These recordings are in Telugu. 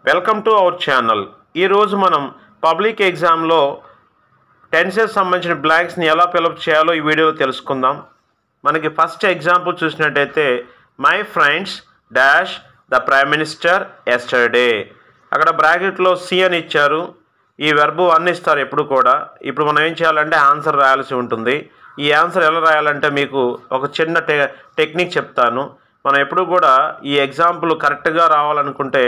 Welcome to our channel. ఈరోజు మనం పబ్లిక్ ఎగ్జామ్లో టెన్సెస్ సంబంధించిన బ్లాంక్స్ని ఎలా ఫిలప్ చేయాలో ఈ వీడియోలో తెలుసుకుందాం. మనకి ఫస్ట్ ఎగ్జాంపుల్ చూసినట్టయితే my friends dash the prime minister yesterday. అక్కడ బ్రాకెట్లో సి అని ఇచ్చారు. ఈ వెర్బ్ వన్ ఇస్తారు ఎప్పుడు కూడా. ఇప్పుడు మనం ఏం చేయాలంటే ఆన్సర్ రాయాల్సి ఉంటుంది. ఈ ఆన్సర్ ఎలా రాయాలంటే మీకు ఒక చిన్న టెక్నిక్ చెప్తాను. మనం ఎప్పుడు కూడా ఈ ఎగ్జాంపుల్ కరెక్ట్గా రావాలనుకుంటే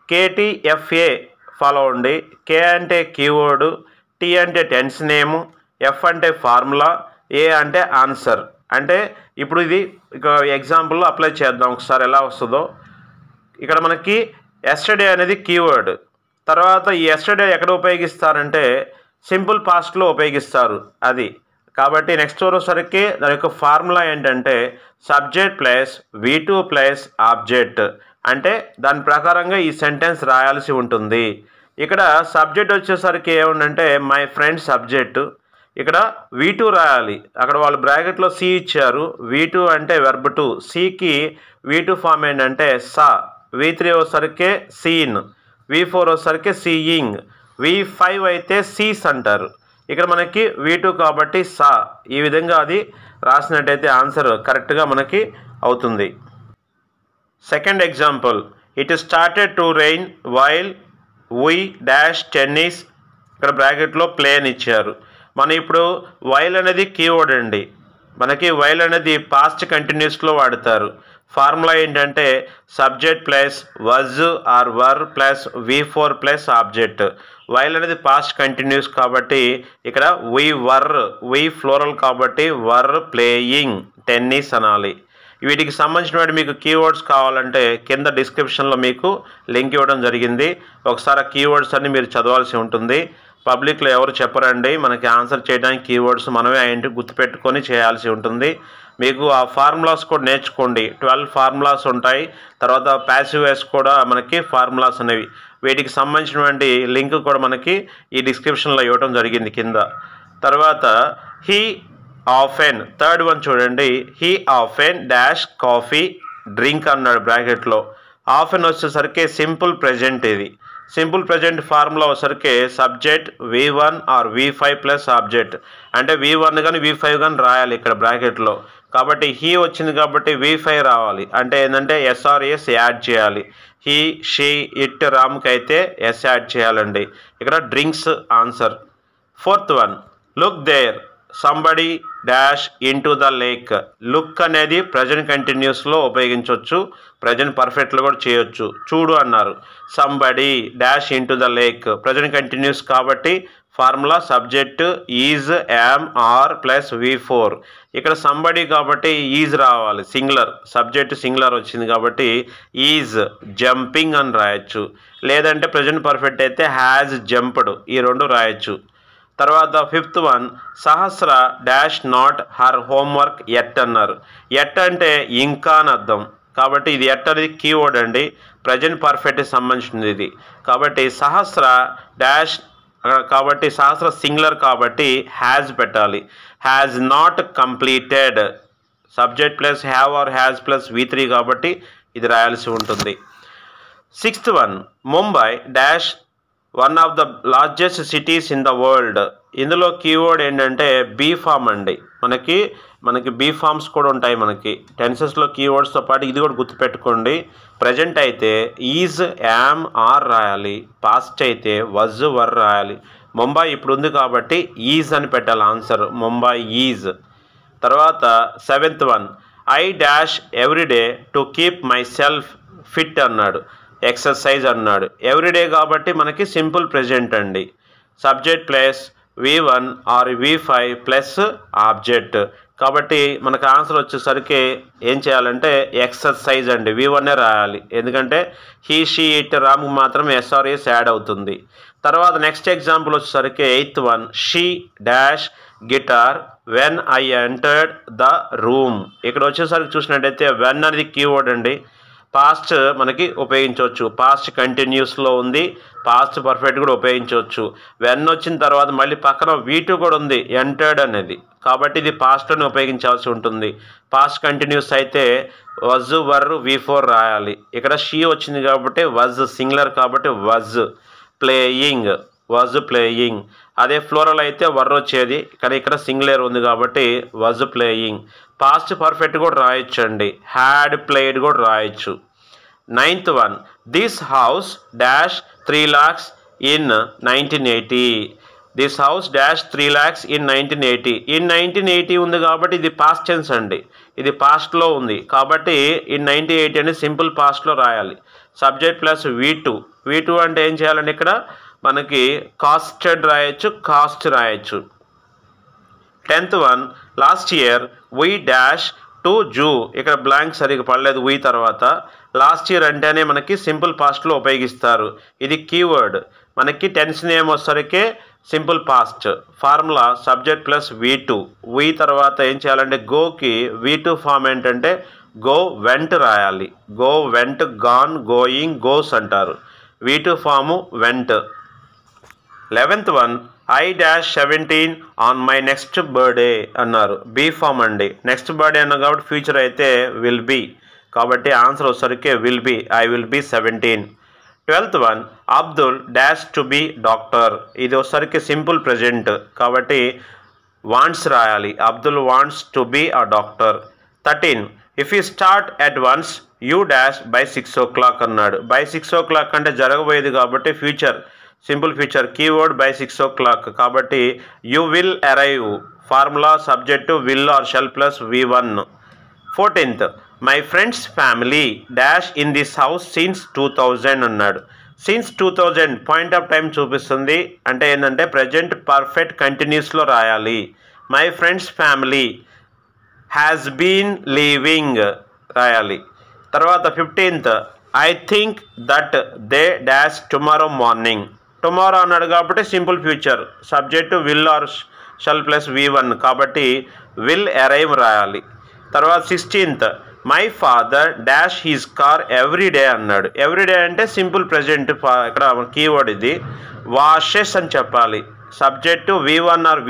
KTFA ఫాలో అవ్వండి. K అంటే కీవర్డ్, T అంటే టెన్స్ నేము, F అంటే ఫార్ములా, A అంటే ఆన్సర్. అంటే ఇప్పుడు ఇది ఇక ఎగ్జాంపుల్లో అప్లై చేద్దాం ఒకసారి ఎలా వస్తుందో. ఇక్కడ మనకి ఎస్టర్డే అనేది కీవర్డ్. తర్వాత ఈ ఎస్టర్డే ఎక్కడ ఉపయోగిస్తారంటే సింపుల్ పాస్ట్లో ఉపయోగిస్తారు అది. కాబట్టి నెక్స్ట్ వచ్చేసరికి దాని యొక్క ఫార్ములా ఏంటంటే subject plus V2 plus object. అంటే దాని ప్రకారంగా ఈ సెంటెన్స్ రాయాల్సి ఉంటుంది. ఇక్కడ సబ్జెక్ట్ వచ్చేసరికి ఏముందంటే మై ఫ్రెండ్ సబ్జెక్టు. ఇక్కడ V2 రాయాలి. అక్కడ వాళ్ళు బ్రాకెట్లో సి ఇచ్చారు. V2 అంటే వెర్బ్ 2. సికి V2 ఫామ్ ఏంటంటే సా. V3 వచ్చేసరికి సీన్. V4 వచ్చేసరికి సీయింగ్. V5 అయితే సీస్ అంటారు. ఇక్కడ మనకి V2 కాబట్టి సా. ఈ విధంగా అది రాసినట్టయితే ఆన్సర్ కరెక్ట్గా మనకి అవుతుంది. Second example it started to rain while we dash tennis. ఇక్కడ బ్రాకెట్లో ప్లే అని ఇచ్చారు. మనం ఇప్పుడు వైల్ అనేది కీవర్డ్ అండి. మనకి వైల్ అనేది పాస్ట్ కంటిన్యూస్లో వాడతారు. ఫార్ములా ఏంటంటే subject plus was or were plus V4 plus object. While అనేది పాస్ట్ కంటిన్యూస్ కాబట్టి ఇక్కడ వీ ఫ్లోరల్ కాబట్టి వర్ ప్లేయింగ్ టెన్నిస్ అనాలి. వీటికి సంబంధించిన మీకు కీవర్డ్స్ కావాలంటే కింద డిస్క్రిప్షన్లో మీకు లింక్ ఇవ్వడం జరిగింది. ఒకసారి ఆ కీవర్డ్స్ అన్ని మీరు చదవాల్సి ఉంటుంది. పబ్లిక్లో ఎవరు చెప్పరండి. మనకి ఆన్సర్ చేయడానికి కీవర్డ్స్ మనమే ఏంటి గుర్తుపెట్టుకొని చేయాల్సి ఉంటుంది. మీకు ఆ ఫార్ములాస్ కూడా నేర్చుకోండి. 12 ఫార్ములాస్ ఉంటాయి. తర్వాత ప్యాసివ్ వాయిస్ కూడా మనకి ఫార్ములాస్ అనేవి. వీటికి సంబంధించినటువంటి లింక్ కూడా మనకి ఈ డిస్క్రిప్షన్లో ఇవ్వడం జరిగింది కింద. తర్వాత హీ ఆఫెన్ థర్డ్ వన్ చూడండి. He often dash coffee drink అన్నాడు బ్రాకెట్లో. ఆఫెన్ వచ్చేసరికి సింపుల్ ప్రెజెంట్. ఇది సింపుల్ ప్రెజెంట్ ఫార్ములా వచ్చేసరికి subject V1 or V5 plus object. అంటే V1 కానీ V5 కానీ రాయాలి ఇక్కడ బ్రాకెట్లో. కాబట్టి హీ వచ్చింది కాబట్టి V5 రావాలి. అంటే ఏంటంటే SRS యాడ్ చేయాలి. హీ షీ ఇట్ రామ్కి అయితే ఎస్ యాడ్ చేయాలండి. ఇక్కడ drinks answer. Fourth one look there somebody dash into the lake. Look అనేది ప్రజెంట్ కంటిన్యూస్లో ఉపయోగించవచ్చు. ప్రజెంట్ పర్ఫెక్ట్లో కూడా చేయొచ్చు. చూడు అన్నారు. Somebody dash into the lake present continuous కాబట్టి formula subject is am are plus V4. ఇక్కడ సంబడి కాబట్టి ఈజ్ రావాలి. సింగులర్ సబ్జెక్ట్ సింగులర్ వచ్చింది కాబట్టి ఈజ్ జంపింగ్ అని రాయొచ్చు. లేదంటే ప్రజెంట్ పర్ఫెక్ట్ అయితే హ్యాజ్ జంప్డ్. ఈ రెండు రాయొచ్చు. తర్వాత fifth one Sahasra dash not her homework yet అన్నారు. ఎట్ అంటే ఇంకా అని అర్థం. కాబట్టి ఇది ఎట్ అనేది కీవర్డ్ అండి. ప్రజెంట్ పర్ఫెక్ట్ సంబంధించింది ఇది. కాబట్టి సహస్ర డాష్ కాబట్టి సహస్ర సింగులర్ కాబట్టి హ్యాజ్ పెట్టాలి. Has not completed subject plus have or has plus V3 కాబట్టి ఇది రాయాల్సి ఉంటుంది. Sixth one Mumbai dash one of the largest cities in the world. ఇందులో కీవర్డ్ ఏంటంటే బీ ఫామ్ అండి. మనకి బీ ఫామ్స్ కూడా ఉంటాయి. మనకి టెన్సెస్లో కీవర్డ్స్తో పాటు ఇది కూడా గుర్తుపెట్టుకోండి. ప్రజెంట్ అయితే ఈజ్ యామ్ ఆర్ రాయాలి. పాస్ట్ అయితే వజ్ వర్ రాయాలి. ముంబై ఇప్పుడు ఉంది కాబట్టి ఈజ్ అని పెట్టాలి ఆన్సర్. ముంబై ఈజ్. తర్వాత seventh one I dash every day to keep myself fit అన్నాడు. ఎక్సర్సైజ్ అన్నాడు. ఎవ్రీడే కాబట్టి మనకి సింపుల్ ప్రెజెంట్ అండి. Subject plus V1 or V5 plus object. కాబట్టి మనకు ఆన్సర్ వచ్చేసరికి ఏం చేయాలంటే ఎక్సర్సైజ్ అండి. V1 రాయాలి. ఎందుకంటే హీ షీ ఇట్ రామ్కి మాత్రం SRS యాడ్ అవుతుంది. తర్వాత నెక్స్ట్ ఎగ్జాంపుల్ వచ్చేసరికి eighth one she dash guitar when I entered the room. ఇక్కడ వచ్చేసరికి చూసినట్టయితే వెన్ అనేది కీవర్డ్ అండి. పాస్ట్ మనకి ఉపయోగించవచ్చు. పాస్ట్ కంటిన్యూస్లో ఉంది, పాస్ట్ పర్ఫెక్ట్ కూడా ఉపయోగించవచ్చు. వెన్ వచ్చిన తర్వాత మళ్ళీ పక్కన V2 కూడా ఉంది, ఎంటర్డ్ అనేది, కాబట్టి ఇది పాస్ట్లోనే ఉపయోగించాల్సి ఉంటుంది. పాస్ట్ కంటిన్యూస్ అయితే వజ్ వర్ V4 రాయాలి. ఇక్కడ షీ వచ్చింది కాబట్టి వజ్ సింగులర్ కాబట్టి వజ్ ప్లేయింగ్, వజ్ ప్లేయింగ్. అదే ఫ్లోరల్ అయితే వర్ వచ్చేది, కానీ ఇక్కడ సింగులర్ ఉంది కాబట్టి వజ్ ప్లేయింగ్. పాస్ట్ పర్ఫెక్ట్ కూడా రాయొచ్చు అండి, హ్యాడ్ ప్లేడ్ కూడా రాయొచ్చు. 9th one, this house dash 3 lakhs in 1980. This house dash 3 lakhs in 1980. In 1980 ఉంది కాబట్టి ఇది పాస్ట్ టెన్స్ అండి, ఇది పాస్ట్లో ఉంది కాబట్టి ఇన్ 1980 అని సింపుల్ పాస్ట్లో రాయాలి. సబ్జెక్ట్ ప్లస్ V2 అంటే ఏం చేయాలండి, ఇక్కడ మనకి కాస్టెడ్ రాయొచ్చు, కాస్ట్ రాయొచ్చు. 10th one, last year we dash to zoo. ఇక్కడ బ్లాంక్ సరిగ్గా పడలేదు వీ తర్వాత. లాస్ట్ ఇయర్ అంటేనే మనకి సింపుల్ పాస్ట్లో ఉపయోగిస్తారు. ఇది కీవర్డ్. మనకి టెన్స్ నేమ్ వచ్చేసరికి simple past. Formula subject plus V2. We తర్వాత ఏం చేయాలంటే గోకి V2 ఫామ్ ఏంటంటే గో వెంట్ రాయాలి. Go went, gone, going, goes అంటారు. V2 form went. 11th one, I dash 17 on my next birthday అన్నారు. బీ ఫామ్ అండి, నెక్స్ట్ బర్త్డే అన్నారు కాబట్టి ఫ్యూచర్ అయితే విల్ బీ, కాబట్టి ఆన్సర్ వచ్చేసరికి will be, I will be 17. 12th one, Abdul dash to be doctor. ఇది వచ్చేసరికి సింపుల్ ప్రెజెంట్ కాబట్టి వాంట్స్ రాయాలి. Abdul wants to be a doctor. 13, if you start at once you dash by 6 o'clock అన్నాడు. బై 6 o'clock అంటే జరగబోయేది కాబట్టి future, simple future. Keyword by 6 o'clock కాబట్టి you will arrive. Formula subject will or shall plus V1. 14th, my friends family dash in this house since 2000 అన్నాడు. సిన్స్ 2000 పాయింట్ ఆఫ్ టైం చూపిస్తుంది, అంటే ఏంటంటే ప్రజెంట్ పర్ఫెక్ట్ కంటిన్యూస్లో రాయాలి. My friends family has been living రాయాలి. తర్వాత 15th, I think that they dash tomorrow morning. Tomorrow అన్నాడు కాబట్టి simple future. Subject will or shall plus V1 కాబట్టి విల్ అరైవ్ రాయాలి. తర్వాత 16th, my father dash his car every day అన్నాడు. ఎవ్రీ డే అంటే సింపుల్ ప్రెజెంట్, ఇక్కడ కీవర్డ్ ఇది. వాషెస్ అని చెప్పాలి. సబ్జెక్టు V1 ఆర్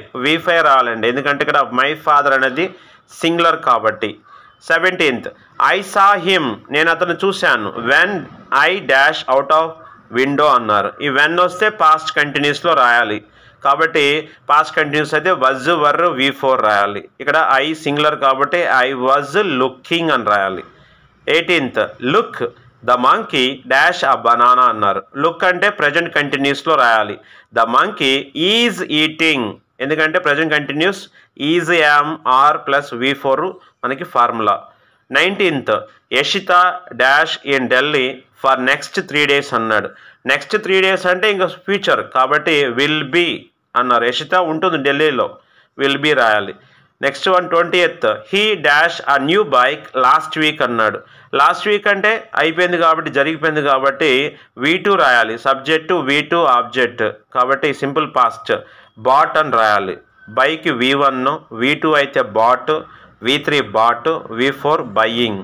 V5 రావాలండి, ఎందుకంటే ఇక్కడ మై ఫాదర్ అనేది సింగులర్ కాబట్టి. 17th, ఐ సా హిమ్, నేను అతను చూశాను. When I dash out of window అన్నారు. ఈ వెన్ వస్తే పాస్ట్ కంటిన్యూస్లో రాయాలి కాబట్టి పాస్ట్ కంటిన్యూస్ అయితే వజ్ వర్ V4 రాయాలి. ఇక్కడ ఐ సింగులర్ కాబట్టి ఐ వాజ్ లుకింగ్ అని రాయాలి. 18th, look the monkey dash a banana అన్నారు. లుక్ అంటే ప్రజెంట్ కంటిన్యూస్లో రాయాలి. ద మంకీ ఈజ్ ఈటింగ్, ఎందుకంటే present continuous is am are plus V4 మనకి formula. 19th, Yashita dash in Delhi for next 3 days అన్నాడు. నెక్స్ట్ 3 days అంటే ఇంకా ఫ్యూచర్ కాబట్టి విల్ బీ అన్నారు. యషిత ఉంటుంది ఢిల్లీలో, విల్ బీ రాయాలి. Next one 20th, he dash a new bike last week అన్నాడు. లాస్ట్ వీక్ అంటే అయిపోయింది కాబట్టి, జరిగిపోయింది కాబట్టి V2 రాయాలి. సబ్జెక్టు V2 ఆబ్జెక్ట్ కాబట్టి సింపుల్ పాస్ట్ బాట్ అని రాయాలి. బైక్ V1, V2 అయితే bought, V3 bought, V4 buying.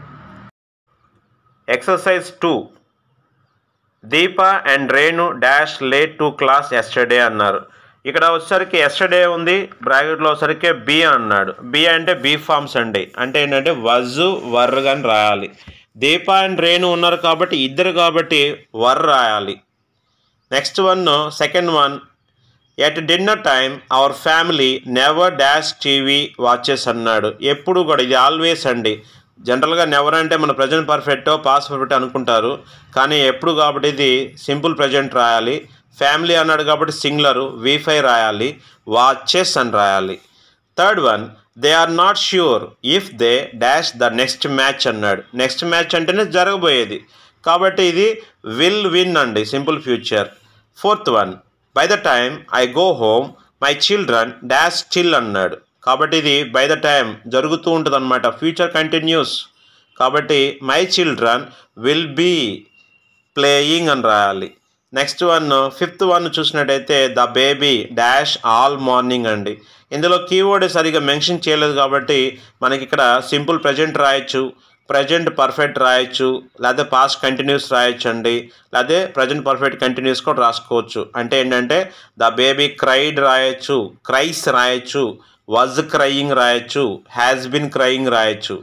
Exercise 2, Deepa and Renu dash late to class yesterday అన్నారు. ఇక్కడ వచ్చేసరికి ఎస్టర్డే ఉంది, బ్రాకెట్లో వచ్చేసరికి బి అన్నాడు. బి అంటే బీ ఫార్మ్స్ అండి, అంటే ఏంటంటే వజ్ వర్ అని రాయాలి. దీప అండ్ రేణు ఉన్నారు కాబట్టి ఇద్దరు కాబట్టి వర్ రాయాలి. Next one, second one, at dinner time our family never dash TV watches అన్నాడు. ఎప్పుడు కూడా ఇది ఆల్వేస్ అండి. జనరల్గా నెవర్ అంటే మన ప్రజెంట్ పర్ఫెక్ట్ పాస్ట్ పర్ఫెక్ట్ అనుకుంటారు, కానీ ఎప్పుడు కాబట్టి ఇది సింపుల్ ప్రజెంట్ రాయాలి. ఫ్యామిలీ అన్నాడు కాబట్టి సింగులరు V5 రాయాలి. వాచెస్ అని రాయాలి. Third one, they are not sure if they dash the next match అన్నాడు. నెక్స్ట్ మ్యాచ్ అంటేనే జరగబోయేది కాబట్టి ఇది విల్ విన్ అండి, simple future. Fourth one, by the time I go home my children dash still అన్నాడు. కాబట్టి ఇది బై ద టైమ్ జరుగుతూ ఉంటుంది అనమాట, ఫ్యూచర్ కంటిన్యూస్ కాబట్టి my children will be playing అని రాయాలి. నెక్స్ట్ వన్, ఫిఫ్త్ వన్ చూసినట్టయితే the baby dash all morning అండి. ఇందులో కీవర్డ్ సరిగా మెన్షన్ చేయలేదు కాబట్టి మనకి ఇక్కడ సింపుల్ ప్రజెంట్ రాయొచ్చు, ప్రజెంట్ పర్ఫెక్ట్ రాయొచ్చు, లేదా పాస్ట్ కంటిన్యూస్ రాయొచ్చు అండి, లేదా ప్రజెంట్ పర్ఫెక్ట్ కంటిన్యూస్ కూడా రాసుకోవచ్చు. అంటే ఏంటంటే ద బేబీ క్రైడ్ రాయొచ్చు, క్రైస్ రాయొచ్చు, వాజ్ క్రయింగ్ రాయొచ్చు, హ్యాస్ బిన్ క్రయింగ్ రాయొచ్చు.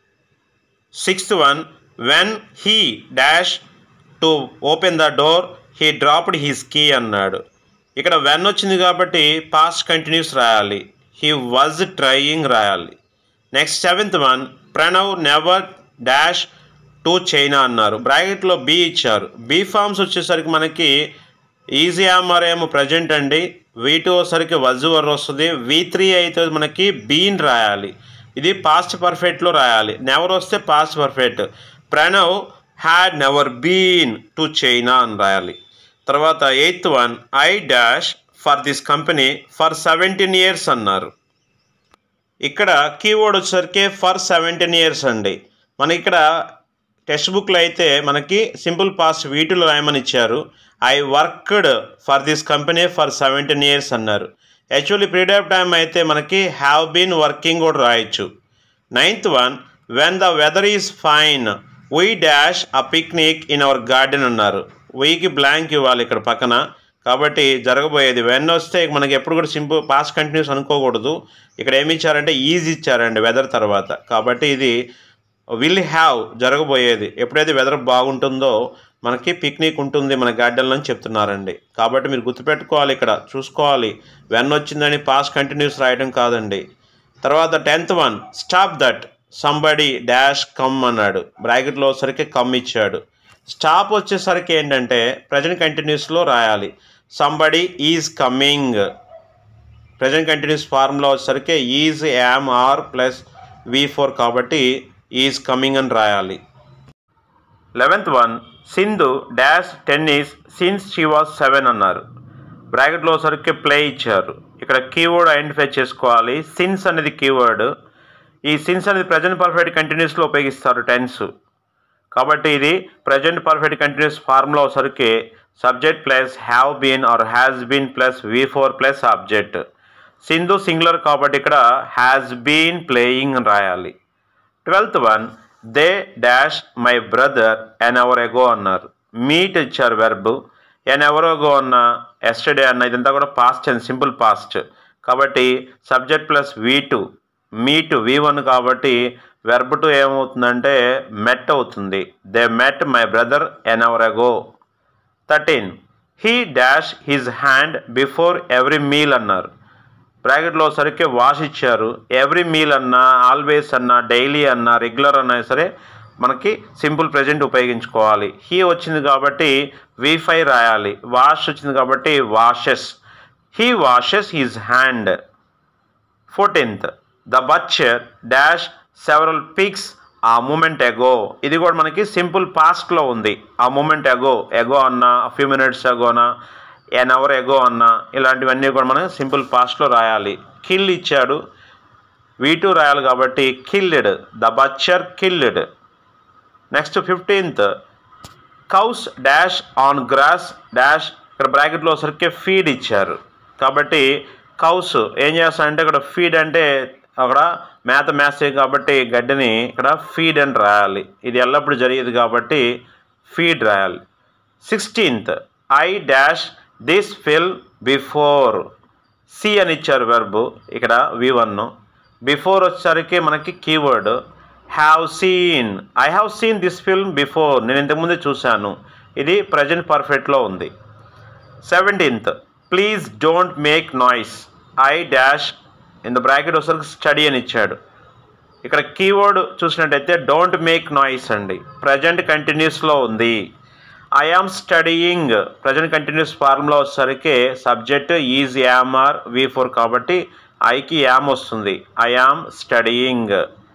6th one, when he dash to open the door he dropped his key అన్నాడు. ఇక్కడ వెన్ వచ్చింది కాబట్టి పాస్ట్ కంటిన్యూస్ రాయాలి, హీ వాజ్ ట్రయింగ్ రాయాలి. Next 7th one, Pranav never dash to China అన్నారు. బ్రాకెట్లో బీ ఇచ్చారు. బీ ఫార్మ్స్ వచ్చేసరికి మనకి ఈజీ ఆమర్ ఏమో ప్రజెంట్ అండి, V2 వచ్చేసరికి వజ్ వర్ వస్తుంది, V3 అయితే మనకి బీన్ రాయాలి. ఇది పాస్ట్ పర్ఫెక్ట్లో రాయాలి. నెవర్ వస్తే past perfect. Pranav had never been to China అని రాయాలి. తర్వాత 8th one, I dash for this company for 17 years అన్నారు. ఇక్కడ కీవర్డ్ వచ్చేసరికి ఫర్ 17 years అండి. మన ఇక్కడ టెక్స్ట్ బుక్లో అయితే మనకి సింపుల్ పాస్ట్ V2లో రాయమని ఇచ్చారు. I worked for this company for 17 years అన్నారు. యాక్చువల్లీ పీరియడ్ ఆఫ్ టైం అయితే మనకి హ్యావ్ బీన్ వర్కింగ్ కూడా రాయొచ్చు. 9th one, when the weather is fine we dash a picnic in our garden అన్నారు. వీకి బ్లాంక్ ఇవ్వాలి ఇక్కడ పక్కన. కాబట్టి జరగబోయేది వెన్ వస్తే మనకి ఎప్పుడు కూడా సింపుల్ పాస్ట్ కంటిన్యూస్ అనుకోకూడదు. ఇక్కడ ఏమి ఇచ్చారంటే ఈజ్ ఇచ్చారండి వెదర్ తర్వాత. కాబట్టి ఇది విల్ హ్యావ్ జరగబోయేది. ఎప్పుడైతే వెదర్ బాగుంటుందో మనకి పిక్నిక్ ఉంటుంది మన గార్డెన్లో అని చెప్తున్నారండి. కాబట్టి మీరు గుర్తుపెట్టుకోవాలి, ఇక్కడ చూసుకోవాలి, వెన్ వచ్చిందని పాస్ట్ కంటిన్యూస్ రాయడం కాదండి. తర్వాత 10th one, stop that somebody dash come అన్నాడు. బ్రాకెట్లో సరికి కమ్ ఇచ్చాడు. స్టాప్ వచ్చేసరికి ఏంటంటే ప్రజెంట్ కంటిన్యూస్లో రాయాలి. Somebody is coming. Present continuous formula వచ్చేసరికి is am are plus V4 కాబట్టి ఈజ్ కమింగ్ అని రాయాలి. 11th one, Sindhu dash tennis since she was 7 అన్నారు. బ్రాకెట్లో సరికి ప్లే ఇచ్చారు. ఇక్కడ కీవర్డ్ ఐడెంటిఫై చేసుకోవాలి. సిన్స్ అనేది కీవర్డ్. ఈ సిన్స్ అనేది ప్రజెంట్ పర్ఫెక్ట్ కంటిన్యూస్లో ఉపయోగిస్తారు టెన్స్. కాబట్టి ఇది ప్రజెంట్ పర్ఫెక్ట్ కంటిన్యూస్ ఫార్ములా వచ్చరికి subject plus have been or has been plus V4 plus object. Sindhu singular కాబట్టి ఇక్కడ హ్యాస్ బీన్ ప్లేయింగ్ అని రాయాలి. 12th one, they dash my brother an hour ago అన్నారు. మీట్ ఇచ్చారు వెర్బ్. ఎన్ అవర్ ఎగో అన్న, ఎస్టర్డే అన్న, ఇదంతా కూడా పాస్ట్ అండ్ సింపుల్ పాస్ట్. కాబట్టి subject plus V2, meet V1 కాబట్టి వెర్బ్ 2 ఏమవుతుందంటే మెట్ అవుతుంది. They met my brother an hour ago. 13, he dash his hand before every meal అన్నారు. బ్రాకెట్లో సరికి వాష్ ఇచ్చారు. ఎవ్రీ మీల్ అన్నా, ఆల్వేస్ అన్నా, డైలీ అన్నా, రెగ్యులర్ అన్నా సరే మనకి సింపుల్ ప్రెజెంట్ ఉపయోగించుకోవాలి. హీ వచ్చింది కాబట్టి V5 రాయాలి. వాష్ వచ్చింది కాబట్టి washes. He washes his hand. 14th, the butcher dash several pigs a moment ago. ఇది కూడా మనకి సింపుల్ పాస్ట్లో ఉంది. ఆ మూమెంట్ ఎగో, ఎగో అన్నా, ఫ్యూ మినిట్స్ ఎగోనా, ఎన్ అవర్ ఎగో అన్నా, ఇలాంటివన్నీ కూడా మనం సింపుల్ పాస్ట్లో రాయాలి. కిల్ ఇచ్చాడు. V2 రాయాలి కాబట్టి killed. The butcher killed. Next 15th, cows dash on grass dash. ఇక్కడ బ్రాకెట్లో సరికి ఫీడ్ ఇచ్చారు. కాబట్టి కౌస్ ఏం చేస్తారంటే ఇక్కడ ఫీడ్ అంటే అక్కడ మేత కాబట్టి గడ్డిని ఇక్కడ ఫీడ్ అని రాయాలి. ఇది ఎల్లప్పుడూ జరిగేది కాబట్టి ఫీడ్ రాయాలి. 16th, I dash this film before. See అని ఇచ్చారు వెర్బ్. ఇక్కడ V1. బిఫోర్ వచ్చేసరికి మనకి keyword have seen. I have seen this film before. నేను ఇంతకుముందే చూశాను. ఇది ప్రజెంట్ పర్ఫెక్ట్లో ఉంది. 17th, please don't make noise. I dash in the bracket వచ్చేసరికి స్టడీ అని ఇచ్చాడు. ఇక్కడ కీవర్డ్ చూసినట్టయితే డోంట్ మేక్ నాయిస్ అండి. ప్రజెంట్ కంటిన్యూస్లో ఉంది. I am studying. Present continuous formula వచ్చేసరికి subject is am are V4 కాబట్టి ఐకి యామ్ వస్తుంది. I am studying.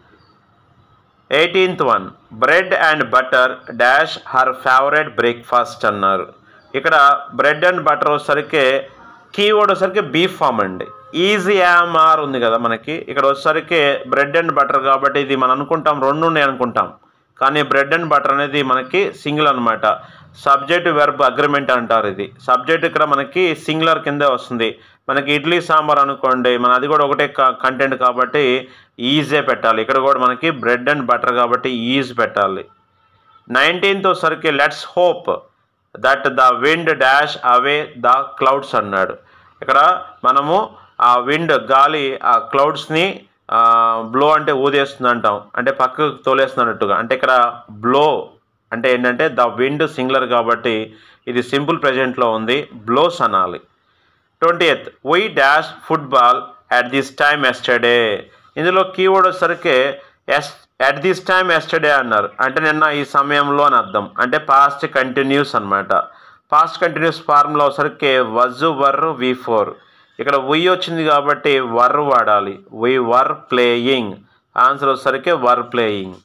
18th one, bread and butter dash her favourite breakfast అన్నారు. ఇక్కడ బ్రెడ్ అండ్ బటర్ వచ్చేసరికి కీవర్డ్ వచ్చేసరికి బీఫ్ ఫామ్ అండి. ఈజ్ యామ్ ఆర్ ఉంది కదా మనకి. ఇక్కడ వచ్చేసరికి బ్రెడ్ అండ్ బటర్ కాబట్టి ఇది మనం అనుకుంటాం 2 ఉన్నాయి అనుకుంటాం. కానీ బ్రెడ్ అండ్ బటర్ అనేది మనకి సింగిల్ అనమాట. సబ్జెక్ట్ వెర్బ్ అగ్రిమెంట్ అంటారు. ఇది సబ్జెక్ట్ ఇక్కడ మనకి సింగులర్ కిందే వస్తుంది. మనకి ఇడ్లీ సాంబార్ అనుకోండి, మన అది కూడా ఒకటే కంటెంట్ కాబట్టి ఈజే పెట్టాలి. ఇక్కడ కూడా మనకి బ్రెడ్ అండ్ బటర్ కాబట్టి ఈజ్ పెట్టాలి. 19th సరికి let's hope that the wind dash away the clouds అన్నాడు. ఇక్కడ మనము ఆ విండ్ గాలి ఆ క్లౌడ్స్ని బ్లో అంటే ఊదేస్తుంది అంటాం, అంటే పక్కకు తోలేస్తున్నట్టుగా. అంటే ఇక్కడ బ్లో అంటే ఏంటంటే ద విండ్ సింగులర్ కాబట్టి ఇది సింపుల్ ప్రెజెంట్లో ఉంది, బ్లోస్ అనాలి. 20th we dash football at this time yesterday. ఇందులో కీవర్డ్ వచ్చేసరికి అట్ దిస్ టైమ్ ఎస్టర్డే అన్నారు, అంటే నిన్న ఈ సమయంలో అని అర్థం, అంటే పాస్ట్ కంటిన్యూస్ అనమాట. పాస్ట్ కంటిన్యూస్ ఫార్ములా వచ్చేసరికి వజ్ వర్ V4. ఇక్కడ వీ వచ్చింది కాబట్టి వర్ వాడాలి, వీ వర్ ప్లేయింగ్. ఆన్సర్ వచ్చేసరికి were playing.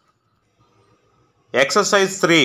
Exercise 3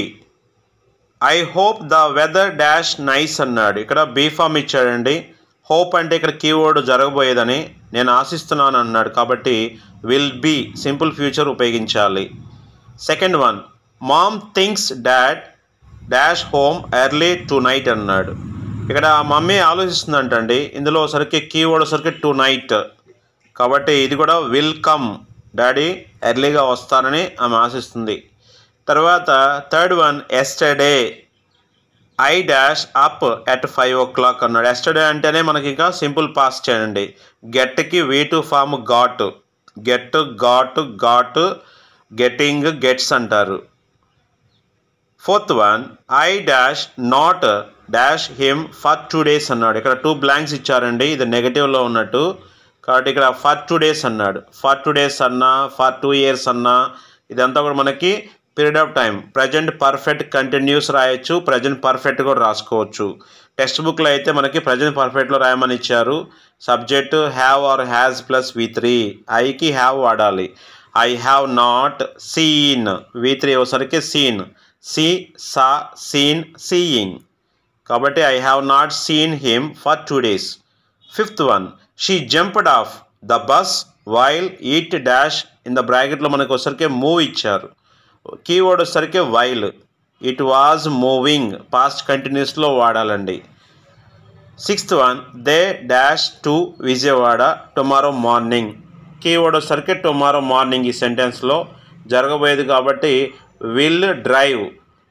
I hope the weather dash nice అన్నాడు. ఇక్కడ బీ ఫామ్ ఇచ్చాడండి. హోప్ అంటే ఇక్కడ కీవర్డ్ జరగబోయేదని, నేను ఆశిస్తున్నాను అన్నాడు కాబట్టి విల్ బీ సింపుల్ ఫ్యూచర్ ఉపయోగించాలి. Second one mom thinks dad dash home early tonight అన్నాడు. ఇక్కడ మమ్మీ ఆలోచిస్తుందంటండి. ఇందులో సరికి కీవర్డ్ సరికి టు నైట్ కాబట్టి ఇది కూడా విల్ కమ్, డాడీ ఎర్లీగా వస్తానని ఆమె ఆశిస్తుంది. తర్వాత third one yesterday I dash up at 5 o'clock అన్నాడు. ఎస్టర్డే అంటేనే మనకి ఇంకా సింపుల్ పాస్ట్ చేయండి. గెట్కి V2 form got, get got got, getting gets అంటారు. Fourth one I dash not dash him for 2 days అన్నాడు. ఇక్కడ 2 blanks ఇచ్చారండి, ఇది నెగటివ్లో ఉన్నట్టు కాబట్టి ఇక్కడ ఫర్ 2 days అన్నాడు. ఫర్ 2 days అన్నా, ఫర్ 2 years అన్నా, ఇదంతా కూడా మనకి period of time. Present perfect continuous రాయొచ్చు, ప్రజెంట్ పర్ఫెక్ట్ కూడా రాసుకోవచ్చు. టెక్స్ట్ బుక్లో అయితే మనకి ప్రజెంట్ పర్ఫెక్ట్లో రాయమని ఇచ్చారు. Subject have or has plus V3. ఐకి హ్యావ్ వాడాలి. I have not seen, V3 వచ్చేసరికి seen, see saw seen seeing కాబట్టి I have not seen him for 2 days. Fifth one she jumped off the bus while it dash, in the బ్రాకెట్లో మనకు వచ్చేసరికి మూవ్ ఇచ్చారు. కీవర్డ్ వచ్చేసరికి while. It was moving past కంటిన్యూస్లో వాడాలండి. Sixth one they dash to Vijayawada tomorrow morning. Keyword వచ్చేసరికి టుమారో మార్నింగ్ ఈ సెంటెన్స్లో జరగబోయేది కాబట్టి will drive.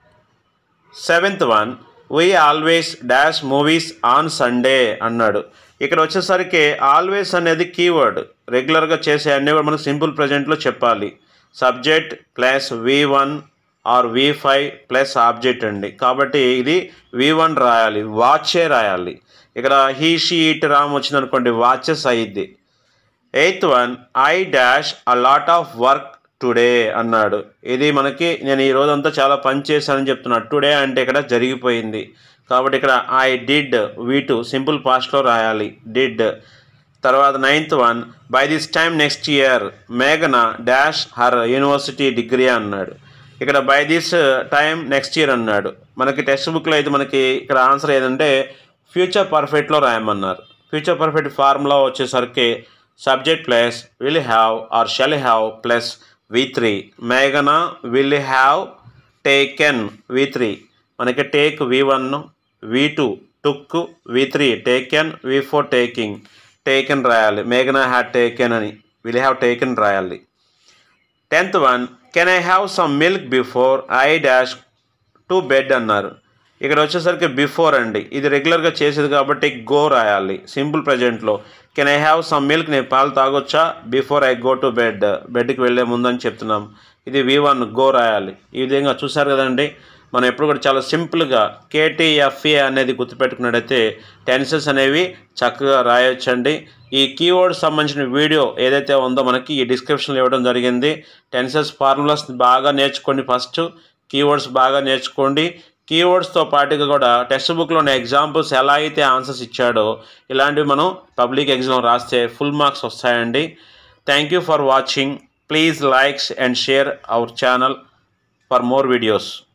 Seventh one we always dash movies on Sunday అన్నాడు. ఇక్కడ వచ్చేసరికి ఆల్వేస్ అనేది కీవర్డ్, రెగ్యులర్గా చేసే అన్నీ కూడా మనకు సింపుల్ ప్రజెంట్లో చెప్పాలి. Subject plus V1 or V5 plus object అండి, కాబట్టి ఇది V1 రాయాలి, వాచే రాయాలి. ఇక్కడ హీ షీ ఇట్ రామ్ వచ్చింది అనుకోండి, వాచెస్ అయ్యిద్ది. Eighth one I dash a lot of work today అన్నాడు. ఇది మనకి నేను ఈ రోజంతా చాలా పని చేశానని చెప్తున్నాను. టుడే అంటే ఇక్కడ జరిగిపోయింది కాబట్టి ఇక్కడ ఐ డిడ్ V2 సింపుల్ పాస్ట్లో రాయాలి, డిడ్. తర్వాత ninth one by this time next year మేఘన డాష్ హర్ యూనివర్సిటీ డిగ్రీ అన్నాడు. ఇక్కడ by this time next year అన్నాడు. మనకి టెక్స్ట్ బుక్లో అయితే మనకి ఇక్కడ ఆన్సర్ ఏదంటే ఫ్యూచర్ పర్ఫెక్ట్లో రాయమన్నారు. ఫ్యూచర్ పర్ఫెక్ట్ ఫార్ములా వచ్చేసరికి subject plus will have or shall have plus V3. మేఘన విల్ హ్యావ్ టేకెన్ V3. మనకి take V1, V2 took, V3 taken, V4 taking. Taken రాయాలి, మేఘన హ్యాడ్ టేకెన్ అని, విల్ హ్యావ్ టేకెన్ రాయాలి. 10th one can I have some milk before I dash to bed అన్నారు. ఇక్కడ వచ్చేసరికి బిఫోర్ అండి, ఇది రెగ్యులర్గా చేసేది కాబట్టి గో రాయాలి సింపుల్ ప్రజెంట్లో. Can I have some milk, నేను పాలు తాగొచ్చా before I go to bed, బెడ్కి వెళ్ళే ముందని చెప్తున్నాం. ఇది V1 గో రాయాలి. ఈ విధంగా చూసారు కదండి, మనం ఎప్పుడు కూడా చాలా సింపుల్గా KTFA అనేది గుర్తుపెట్టుకున్నట్టయితే టెన్సెస్ అనేవి చక్కగా రాయొచ్చండి. ఈ కీవర్డ్ సంబంధించిన వీడియో ఏదైతే ఉందో మనకి ఈ డిస్క్రిప్షన్లో ఇవ్వడం జరిగింది. టెన్సెస్ ఫార్ములాస్ బాగా నేర్చుకోండి, ఫస్ట్ కీవర్డ్స్ బాగా నేర్చుకోండి. కీవర్డ్స్తో పాటుగా కూడా టెక్స్ట్ బుక్లోని ఎగ్జాంపుల్స్ ఎలా అయితే ఆన్సర్స్ ఇచ్చాడో ఇలాంటివి మనం పబ్లిక్ ఎగ్జామ్ రాస్తే ఫుల్ మార్క్స్ వస్తాయండి. Thank you for watching. Please likes and share our channel for more videos.